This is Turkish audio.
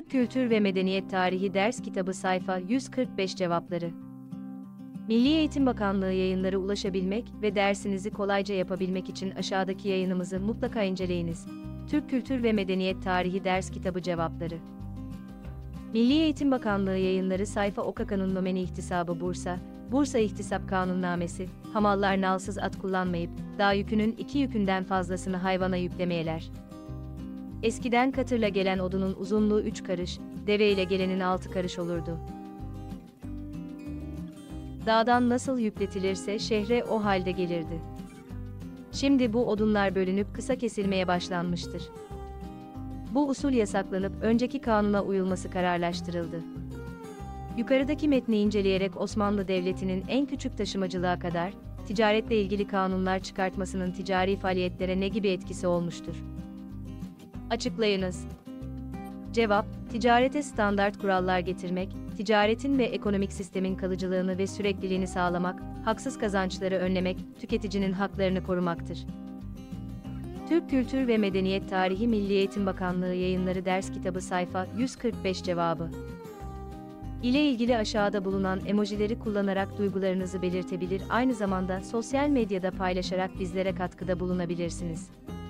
Türk Kültür ve Medeniyet Tarihi Ders Kitabı sayfa 145 cevapları. Milli Eğitim Bakanlığı yayınları ulaşabilmek ve dersinizi kolayca yapabilmek için aşağıdaki yayınımızı mutlaka inceleyiniz. Türk Kültür ve Medeniyet Tarihi Ders Kitabı cevapları. Milli Eğitim Bakanlığı yayınları sayfa Oka Kanun Nomeni İhtisabı Bursa, Bursa İhtisap Kanunnamesi, hamallar nalsız at kullanmayıp, dağ yükünün 2 yükünden fazlasını hayvana yüklemeyeler. Eskiden katırla gelen odunun uzunluğu 3 karış, deve ile gelenin 6 karış olurdu. Dağdan nasıl yükletilirse şehre o halde gelirdi. Şimdi bu odunlar bölünüp kısa kesilmeye başlanmıştır. Bu usul yasaklanıp önceki kanuna uyulması kararlaştırıldı. Yukarıdaki metni inceleyerek Osmanlı Devleti'nin en küçük taşımacılığa kadar, ticaretle ilgili kanunlar çıkartmasının ticari faaliyetlere ne gibi etkisi olmuştur? Açıklayınız. Cevap, ticarete standart kurallar getirmek, ticaretin ve ekonomik sistemin kalıcılığını ve sürekliliğini sağlamak, haksız kazançları önlemek, tüketicinin haklarını korumaktır. Türk Kültür ve Medeniyet Tarihi Milli Eğitim Bakanlığı Yayınları Ders Kitabı sayfa 145 cevabı. İle ilgili aşağıda bulunan emojileri kullanarak duygularınızı belirtebilir, aynı zamanda sosyal medyada paylaşarak bizlere katkıda bulunabilirsiniz.